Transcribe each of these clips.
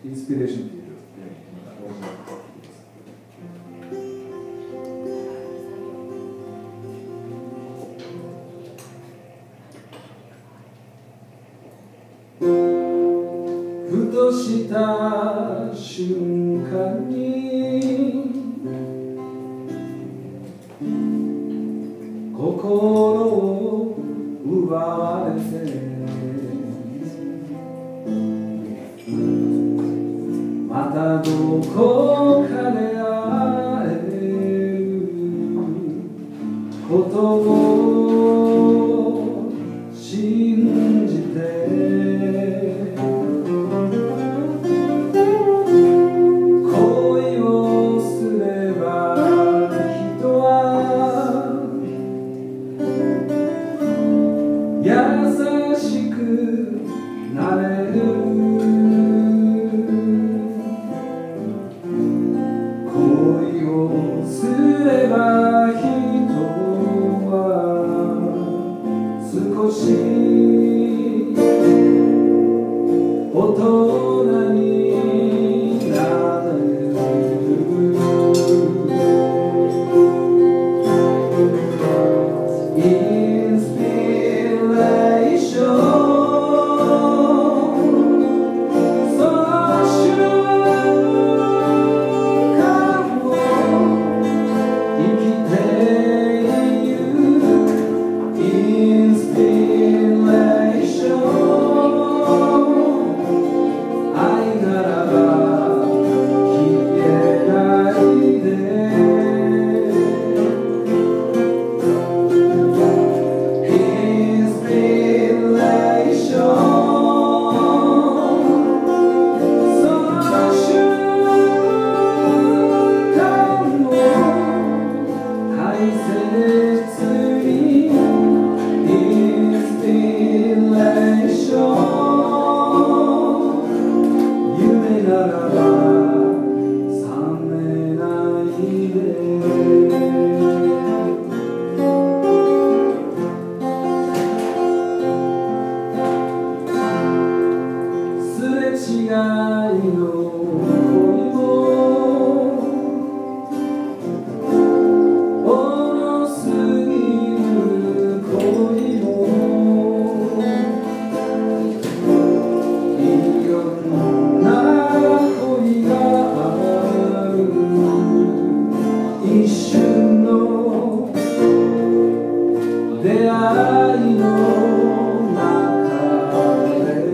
インスピレーションっていうふとした瞬間に心を奪われてまたどこかで会えることを信じて恋をすれば人は優しくなれる恋をすれば人は少し大人になれるインスピレーションその瞬間を生きているインスピレーション愛ならば消えないでインスピレーションその瞬間を大切にインスピレーション夢ならば覚めないですれ違いの恋も多すぎる恋もいろんな恋がある一瞬の出会いの中で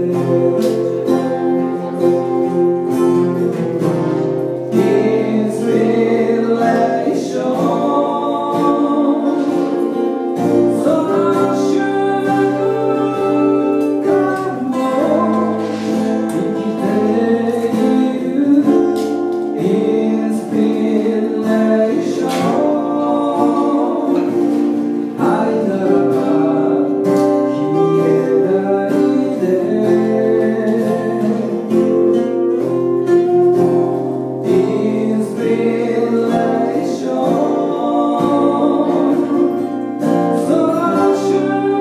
インスピレーションその瞬間を生きているインスピレーション愛ならば消えないでインスピレーションその瞬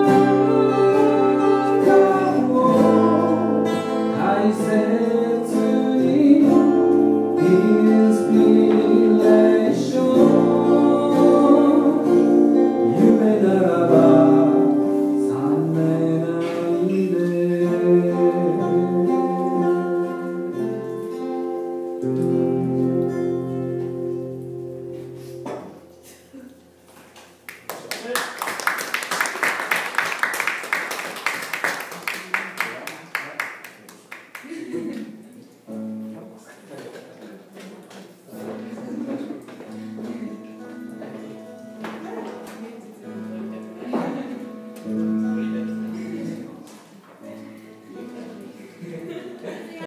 間を大切にインスピレーション夢ならば覚めないで